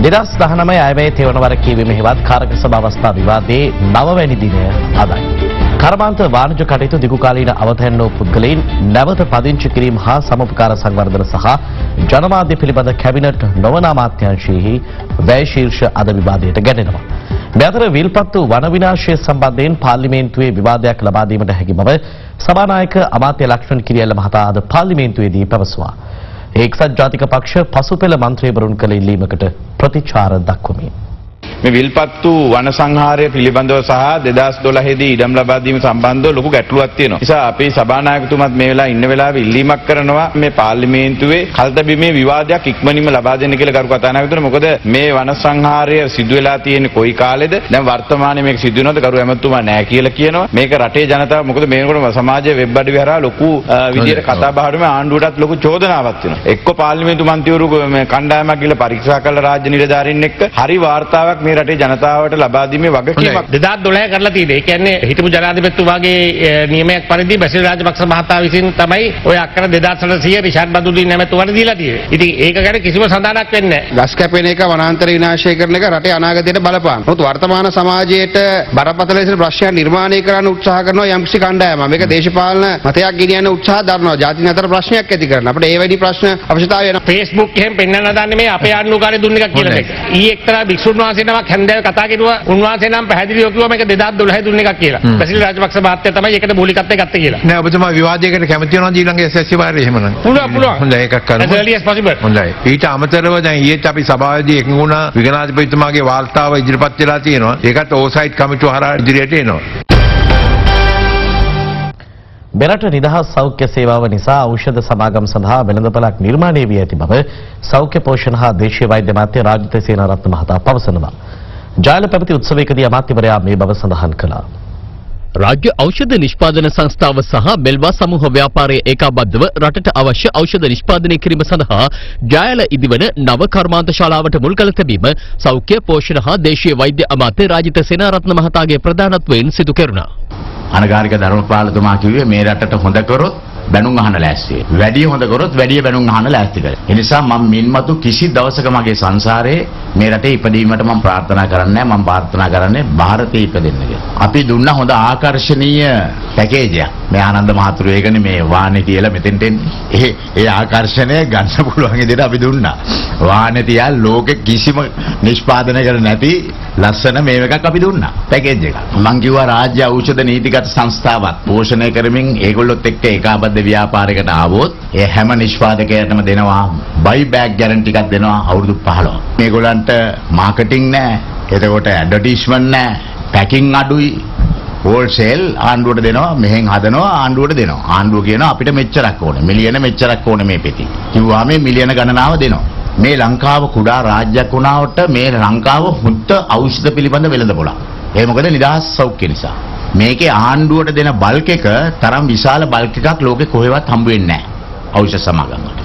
2019 අයවැය තෙවනවර කියවීම හෙවත් කාරක සභා අවස්ථා විවාදයේ 9 වැනි දිනය අදයි. කර්මාන්ත වාණිජ්‍ය කටයුතු දිගුකාලීන අවතැන් වූ පුද්ගලයන් නැවත පදිංචි කිරීම හා සමපකාර සංවර්ධන සහ ජනමාධ්‍ය පිළිබඳ කැබිනට් නොවන අමාත්‍යාංශයෙහි වැය ශීර්ෂ අද විවාදයට ගැටෙනවා. මේ අතර විල්පත්තු වන විනාශය සම්බන්ධයෙන් පාර්ලිමේන්තුවේ විවාදයක් ලබා දීමට හැකි බව සභානායක අමාත්‍ය ලක්ෂ්මන් කිරියල්ල මහතා අද පාර්ලිමේන්තුවේදී පැවසුවා. එක්සත් ජාතික පක්ෂ පසුපෙළ මන්ත්‍රීවරුන් කළ ඉල්ලීමකට ප්‍රතිචාර දක්වමින් මේ විල්පත්තු වන සංහාරය පිළිබඳව සහ 2012 දී ඉඩම් ලබා දීම සම්බන්ධව ලොකු ගැටලුවක් තියෙනවා. නිසා අපි සභානායකතුමත් මේ වෙලාවේ ඉන්න වෙලාවේ ඉල්ලීමක් කරනවා මේ පාර්ලිමේන්තුවේ කල්තබිමේ විවාදයක් ඉක්මනින්ම ලබා දෙන්න කියලා ගරු කතානායකතුමා. මොකද මේ වන සංහාරය සිදු වෙලා තියෙන්නේ කොයි කාලෙද? දැන් වර්තමානයේ මේක සිදු වෙනවද? ගරු ඇමතුමා නෑ කියලා කියනවා. මේක රටේ ජනතාව මොකද මේනකොට සමාජයේ වෙබ් අඩවි හරහා ලොකු විදියට කතා බහට මේ ආණ්ඩුවටත් ලොකු චෝදනාවක් තියෙනවා. එක්ක පාර්ලිමේන්තු මන්ත්‍රීවරු මේ කණ්ඩායමක් ගිහලා පරීක්ෂා කළ රාජ්‍ය නිලධාරීන් එක්ක හරි වාර්තාවක් මේ රටේ ජනතාවට ලබා දීමේ වගකීමක් 2012 කරලා තියෙන්නේ. ඒ කියන්නේ හිටපු ජනාධිපතිතුමාගේ නියමයක් පරිදි බසිල් රාජපක්ෂ මහතා විසින් තමයි ඔය අක්කර 2700 රිෂාඩ් බදුල්ලින් නැමැතුමට දීලා තියෙන්නේ. ඉතින් ඒක ගැන කිසිම සඳහනක් වෙන්නේ නැහැ. ගස් කැපෙන එක වනාන්තර විනාශය කරන එක රටේ අනාගතයට බලපාන. නමුත් වර්තමාන සමාජයේට බරපතල ලෙස ප්‍රශ්නයක් නිර්මාණය කරන්න උත්සාහ කරනවා යම්කිසි කණ්ඩායමක්. මේක දේශපාලන මතයක් ගෙනියන්න උත්සාහ දරනවා. ජාතින් අතර ප්‍රශ්නයක් ඇති කරන. අපිට ඒ වැඩි ප්‍රශ්න අවශ්‍යතාවය වෙනවා. Facebook එකෙන් පෙන්වන්න දාන්නේ මේ අපේ ආණ්ඩුකාරය දුන්න එකක් කියලා දෙක. ඊ එක්තරා භික්ෂුන් වහන්සේ නමක් හැන්දෑව කතා කරුවා. උන්වහන්සේ නම් පැහැදිලිව කිව්වා මේක 2012 දුන්න එකක් කියලා. බසිල් රාජපක්ෂ මහත්තයා තමයි ඒකට මූලිකත්වය ගත්තේ කියලා. නෑ ඔබතුමා විවාදයකට කැමති වෙනවද ඊළඟ SSC වාරයේ එහෙමනම්? පුළුවන්. හොඳයි ඒකක් කරමු. as early as possible. හොඳයි. ඊට අමතරව දැන් ඊයේත් අපි සභාවේදී එකඟුණා විගණාධිපතිතුමාගේ වාර්තාව ඉදිරිපත් වෙලා තියෙනවා. ඒකත් ඕසයිට් කමිටුව හරහා ඉදිරියට එනවා. මෙරට නිදහස් සෞඛ්‍ය සේවාව නිසා ඖෂධ සමාගම් සඳහා වෙළඳපළක් නිර්මාණය වී ඇති බව සෞඛ්‍ය පෝෂණ හා දේශීය වෛද්‍ය අමාත්‍ය රාජිත සේනාරත්න මහතා පවසනවා. ජාල පැවති උත්සවයකදී අමාත්‍යවරයා මේ බව සඳහන් කළා. රාජ්‍ය ඖෂධ නිෂ්පාදන සංස්ථාව සහ මෙල්වා සමූහ ව්‍යාපාරයේ ඒකාබද්ධව රටට අවශ්‍ය ඖෂධ නිෂ්පාදනය කිරීම සඳහා ජාල ඉදිවන නව කර්මාන්ත ශාලාවට මුල් කළ තැබීම සෞඛ්‍ය පෝෂණ හා දේශීය වෛද්‍ය අමාත්‍ය රාජිත සේනාරත්න මහතාගේ ප්‍රධානත්වයෙන් සිදු කෙරුණා. අනගාരിക ධර්මපාලතුමා කිව්වේ මේ රටට හොඳ කරොත් බැනුම් අහන්න ලෑස්ති වෙයි. වැඩි හොඳ කරොත් වැඩි බැනුම් අහන්න ලෑස්ති කරයි. ඒ නිසා මම මින්මතු කිසි දවසක මගේ සංසාරේ මේ රටේ ඉපදීමට මම ප්‍රාර්ථනා කරන්නේ නැහැ. මම ප්‍රාර්ථනා කරන්නේ ಭಾರತයේ ඉපදෙන්න කියලා. අපි දුන්න හොඳ ආකර්ශනීය පැකේජයක්. මේ ආනන්ද මහතුරු ඒකනේ මේ වාහනේ තියලා මෙතෙන්ට එන්නේ. ඒ ආකර්ෂණය ගන්න පුළුවන් විදිහට අපි දුන්නා. වාහනේ තියා ලෝකෙ කිසිම නිෂ්පාදනය කර නැති ලස්සන මේ එකක් අපි දුන්නා. පැකේජ් එකක්. මම කිව්වා රාජ්‍ය ඖෂධ නීතිගත සංස්ථාවක් පෝෂණය කරමින් ඒගොල්ලොත් එක්ක ඒකාබද්ධ ව්‍යාපාරයකට ආවොත් ඒ හැම නිෂ්පාදකයටම දෙනවා බයි බෑග් ගැරන්ටි එකක් දෙනවා අවුරුදු 15. මේගොල්ලන්ට මාකටිං නැහැ. එතකොට ඇඩ්වර්ටයිස්මන්ට් නැහැ. පැකිං අඩුයි. හෝල්සේල් ආණ්ඩුවට දෙනවා මෙහෙන් හදනවා ආණ්ඩුවට දෙනවා. ආණ්ඩුව කියනවා අපිට මෙච්චරක් ඕනේ. මිලියන මෙච්චරක් ඕනේ මේ පෙති. කිව්වා මේ මිලියන ගණනාව දෙනවා. මේ ලංකාව කුඩා රාජ්‍යයක් වුණාට මේ ලංකාව හුද්ද ඖෂධ පිළිබඳ වෙළඳපොළක්. ඒ මොකද නිදහස් සෞඛ්‍ය නිසා. මේකේ ආණ්ඩුවට දෙන බල්ක් එක තරම් විශාල බල්ක් එකක් ලෝකේ කොහෙවත් හම්බ වෙන්නේ නැහැ ඖෂධ සමාගම් වලට.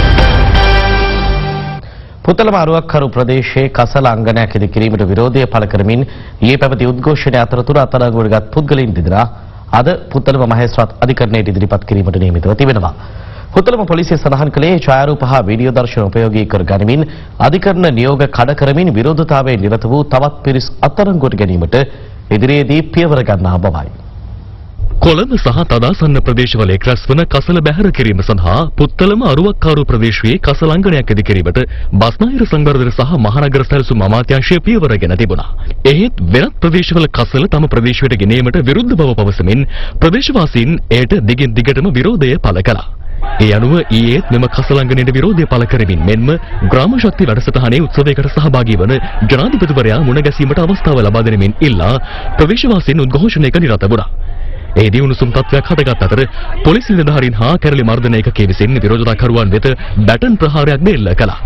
පුත්තලම අරුවක්කරු ප්‍රදේශයේ කසල අංගනයක් ඉදි කිරීමට විරෝධය පළ කරමින් ඊයේ පැවති උද්ඝෝෂණය අතරතුර අත්අඩංගුවටගත් පුද්ගලයන් දෙදෙනා අද පුත්තලම මහේස්ත්‍රාත් අධිකරණයට ඉදිරිපත් කිරීමට නියමිතව තිබෙනවා. පුත්තලම පොලිසිය සඳහන් කළේ ඡායාරූප හා වීඩියෝ දර්ශන උපයෝගී කර ගනිමින් අධිකරණ නියෝග කඩ කරමින් විරෝධතාවයේ නිරත වූ තවත් පිරිස් අත්අඩංගුවට ගැනීමට ඉදිරියේදී පියවර ගන්නා බවයි. කොළඹ සහ තදාසන්න ප්‍රදේශවල එක්රැස් වන කසල බැහැර කිරීම සඳහා පුත්තලම අරුවක්කාරු ප්‍රදේශයේ කසල අංගණයක් ඉදි කිරීමට බස්නාහිර සංවර්ධන සහ මහනගර සැලසුම් අමාත්‍යාංශය පියවර ගෙන තිබුණා. එහෙත් වෙනත් ප්‍රදේශවල කසල තම ප්‍රදේශයට ගෙනීමට විරුද්ධ බව පවසමින් ප්‍රදේශවාසීන් එයට දිගින් දිගටම විරෝධය පළ කළා. ඒ අනුව ඊයේත් මෙම කසලංගනයට විරෝධය පළ කරමින් මෙන්ම ග්‍රාම ශක්ති වැඩසටහනේ උත්සවයකට සහභාගී වන ජනාධිපතිවරයා මුණ ගැසීමට අවස්ථාව ලබා දෙනමින් ඉල්ලා ප්‍රදේශවාසීන් උද්ඝෝෂණයක නිරත වුණා. එහිදී උණුසුම් තත්ත්වයක් හටගත් අතර පොලිස් නිලධාරීන් හා කැරළි මර්දන ඒකකයේ විසින් විරෝධතාකරුවන් වෙත බැටන් ප්‍රහාරයක් දෙල්ල කළා.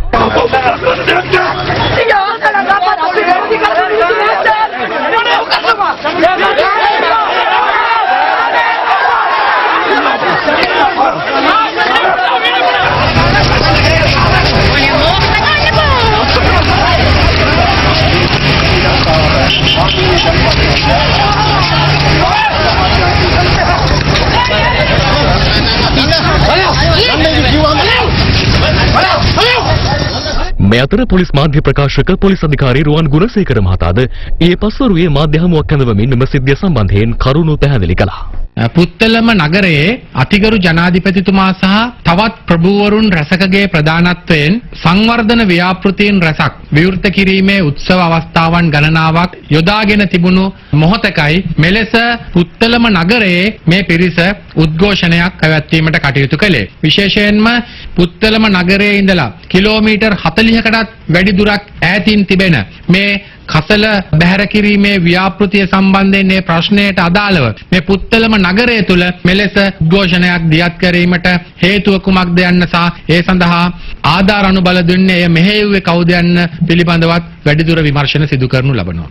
මේ අතර පොලිස් මාධ්‍ය ප්‍රකාශක පොලිස් අධිකාරී රුවන් ගුණසේකර මහතාද ඊයේ පස්වරුවේ මාධ්‍ය හමුවක් ඇඳවමින් මෙම සිද්ධිය සම්බන්ධයෙන් කරුණු පැහැදිලි කළා. පුත්තලම නගරයේ අතිගරු ජනාධිපතිතුමා සහ තවත් ප්‍රභූවරුන් රැසකගේ ප්‍රධානත්වයෙන් සංවර්ධන ව්‍යාපෘතීන් රැසක් විවෘත කිරීමේ උත්සව අවස්ථාවන් ගණනාවක් යොදාගෙන තිබුණු මොහොතකයි මෙලෙස පුත්තලම නගරයේ මේ පිරිස උද්ඝෝෂණයක් පැවැත්වීමට කටයුතු කළේ. විශේෂයෙන්ම පුත්තලම නගරයේ ඉඳලා කිලෝමීටර් 40කටත් වැඩි දුරක් ඈතින් තිබෙන මේ කසල බැහැර කිරීමේ ව්‍යාපෘතිය සම්බන්ධයෙන් මේ ප්‍රශ්නයට අදාළව මේ පුත්තලම නගරය තුල මෙලෙස උද්ඝෝෂණයක් දියත් කිරීමට හේතුව කුමක්ද යන්න සහ ඒ සඳහා ආධාර අනුබල දුන්නේ එය මෙහෙයුවේ කවුද යන්න පිළිබඳවත් වැඩිදුර විමර්ශන සිදු කරනු ලබනවා.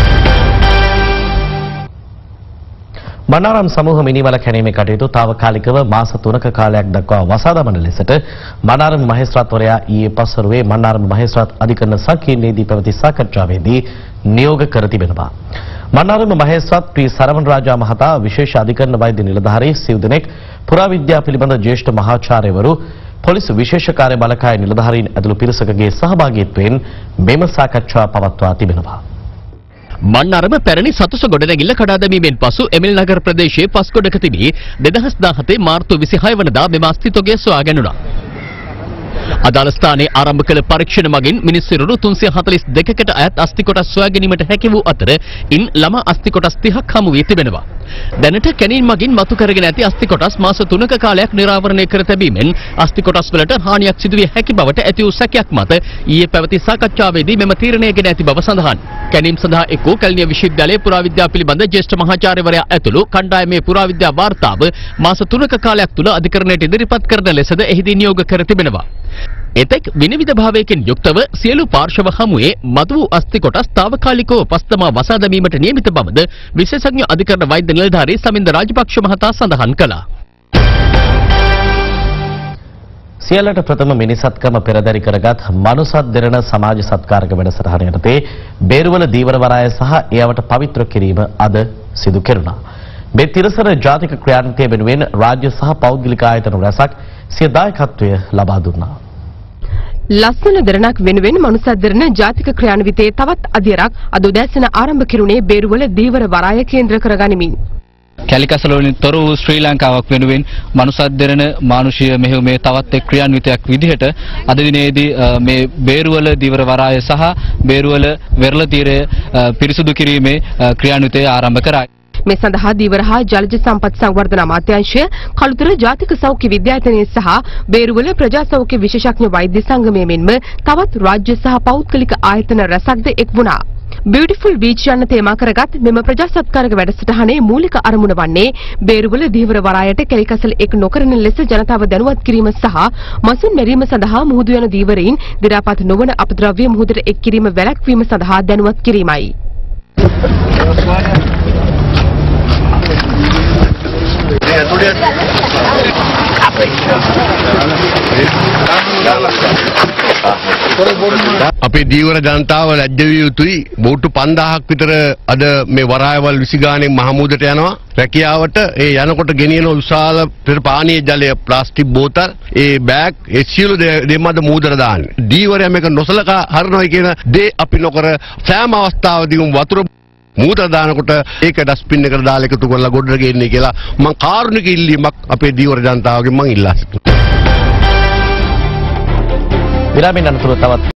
මන්නාරම් සමූහ මිනිවල කැණීමේ කටයුතු తాවකාලිකව මාස 3ක කාලයක් දක්වා වසා දමන ලෙසට මන්නාරම් මහේස්ත්‍රාත්වරයා ඊයේ පස්වරුවේ මන්නාරම් මහේස්ත්‍රාත් අධිකරණ සංකීර්ණයේදී පැවති සාකච්ඡාවේදී නියෝග කර තිබෙනවා. මන්නාරම් මහේස්ත්‍රාත් ශ්‍රී සරවණ රාජා මහතා විශේෂ අධිකරණ වෛද්‍ය නිලධාරී සිව් දෙනෙක් පුරාවිද්‍යා පිළිබඳ ජ්‍යෙෂ්ඨ මහාචාර්යවරු පොලිස් විශේෂ කාර්ය බලකාය නිලධාරීන් ඇතුළු පිරිසකගේ සහභාගීත්වයෙන් මෙම සාකච්ඡා පවත්වා තිබෙනවා. මන්නාරම පැරණි සතුස ගොඩනැගිල්ල කඩා දැමීමෙන් පසු එමිල් නගර ප්‍රදේශයේ පස්කොඩක තිබී 2017 මාර්තු 26 වනදා මෙම අස්තිතොගය සොයා ගැනුණා. අදාළ ස්ථානයේ ආරම්භ කළ පරීක්ෂණ මගින් මිනිස් සිරුරු 342කට අයත් අස්ති කොටස් සොයා ගැනීමට හැකි වූ අතර ඉන් ළමා අස්ති කොටස් 30ක් හමු වී තිබෙනවා. දැනට කැණීම් මගින් මතු කරගෙන ඇති අස්ති කොටස් මාස 3ක කාලයක් නිරාවරණය කර තැබීමෙන් අස්ති කොටස් වලට හානියක් සිදු විය හැකි බවට ඇති වූ සැකයක් මත ඊයේ පැවති සාකච්ඡාවේදී මෙම තීරණය ගෙන ඇති බව සඳහන්. කැණීම් සඳහා එක් වූ කැලණිය විශ්වවිද්‍යාලයේ පුරාවිද්‍යා පිළිබඳ ජ්‍යෙෂ්ඨ මහාචාර්යවරයා ඇතුළු කණ්ඩායමේ පුරාවිද්‍යා වාර්තාව මාස 3ක කාලයක් තුළ අධිකරණයට ඉදිරිපත් කරන ලෙසද එහිදී නියෝග කර තිබෙනවා. එතෙක් විනිවිද භාවයකින් යුක්තව සියලු පාර්ශව හමුවේ මතු වූ අස්ති කොටස් తాවකාලිකව පස්තමා වසා දැමීමට නියමිත බවද විශේෂඥ අධිකරණ වෛද්‍ය නිලධාරී සමින්ද රාජපක්ෂ මහතා සඳහන් කළා. සියල්ලට ප්‍රථම මිනිසත්කම පෙරදරි කරගත් මනුසත් දෙරණ සමාජ සත්කාරක වැඩසටහන යටතේ බේරුවල දීවර වරාය සහ එයවට පවිත්‍ර කිරීම අද සිදු කෙරුණා. මේ තිරසර ජාතික ක්‍රියාන්විතය වෙනුවෙන් රාජ්‍ය සහ පෞද්ගලික ආයතන රැසක් සිය දායකත්වය ලබා දුන්නා. ලස්සන දෙරණක් වෙනුවෙන් මනුසත් දෙරණ ජාතික ක්‍රියාන්විතයේ තවත් අධ්‍යරක් අද උදෑසන ආරම්භ කෙරුණේ බේරුවල දීවර වරාය කේන්ද්‍ර කරගනිමින්. කැලිකසල වලින් තොර වූ ශ්‍රී ලංකාවක් වෙනුවෙන් මනුසත් දෙරණ මානුෂීය මෙහෙයුමේ තවත් එක් ක්‍රියාන්විතයක් විදිහට අද දිනේදී මේ බේරුවල දීවර වරාය සහ බේරුවල වෙරළ තීරය පිරිසුදු කිරීමේ ක්‍රියාන්විතය ආරම්භ කරයි. මේ සඳහා දීවර හා ජලජ සම්පත් සංවර්ධන අමාත්‍යාංශය කළුතර ජාතික සෞඛ්‍ය විද්‍යායතනය සහ බේරුවල ප්‍රජා සෞඛ්‍ය විශේෂඥ වෛද්‍ය සංගමය මෙන්ම තවත් රාජ්‍ය සහ පෞද්ගලික ආයතන රැසක්ද එක් වුණා. බියුටිෆුල් බීච් යන තේමා කරගත් මෙම ප්‍රජා සත්කාරක වැඩසටහනේ මූලික අරමුණ වන්නේ බේරුවල දීවර වරායට කැලිකසල එක් නොකරන ලෙස ජනතාව දැනුවත් කිරීම සහ මසුන් මැරීම සඳහා මුහුදු යන දීවරයින් දි รา පත් නොවන අපද්‍රව්‍ය මුහුදට එක් කිරීම වැළැක්වීම සඳහා දැනුවත් කිරීමයි. අපේ දීවර ජනතාව ලැජ්ජ විය යුතුයි. බෝට්ටු 5000ක් විතර අද මේ වරායවල් 20 ගානේ මහමුදට යනවා රැකියාවට. ඒ යනකොට ගෙනියන විශාල පානීය ජලය ප්ලාස්ටික් බෝතල් ඒ බෑග් ඒ සියලු දෙමද මූදට දාන්නේ. දීවරයා මේක නොසලකා හරිනවයි කියන දේ අපි නොකර සෑම අවස්ථාවකදීම වතුර මූදට දානකොට ඒක ඩස්බින් එකට දාලා එකතු කරලා ගොඩට ගෙන්නේ කියලා මම කාරුණික ඉල්ලීමක් අපේ දීවර ජනතාවගෙන් මම ඉල්ලා සිටිනවා. විරාමයෙන් අනතුරුව තවත්